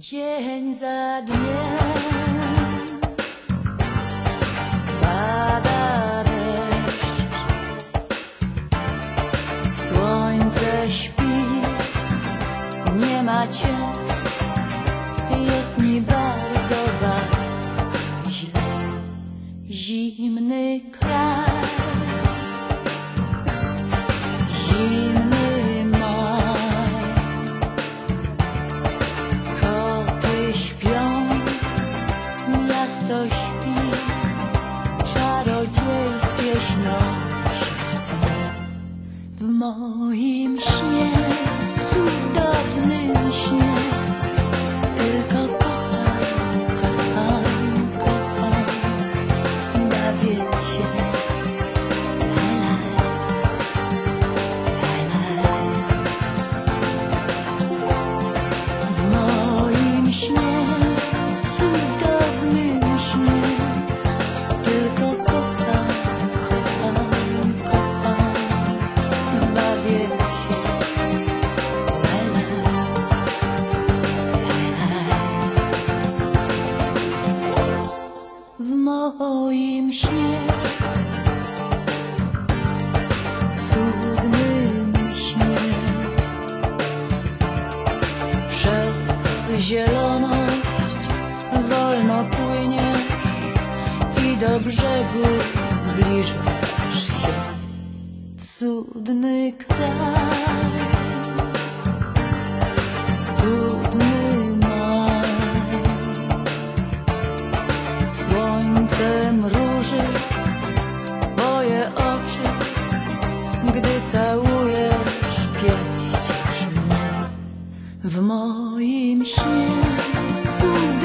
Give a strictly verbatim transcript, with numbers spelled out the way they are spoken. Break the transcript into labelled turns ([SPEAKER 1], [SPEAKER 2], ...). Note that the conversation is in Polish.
[SPEAKER 1] Dzień za dniem pada deszcz, słońce śpi, nie ma cię, jest mi bardzo, bardzo źle. Zimny kraj, zimny maj, koty śpią, miasto śpi, czarodziejskie śnią się sny. W moim śnie, cudownym śnie, tylko kocham, kocham, kocham, bawię się. W moim śnie, cudownym śnie, tylko kocham, kocham, kocham, bawię się. W moim śnie, cudnym śnie, przez zieloność wolno płyniesz i do brzegu zbliżasz się. Cudny kraj, cudny maj, słońce mruży twoje oczy, gdy całujesz, pieścisz mnie. W moim śnie, cudny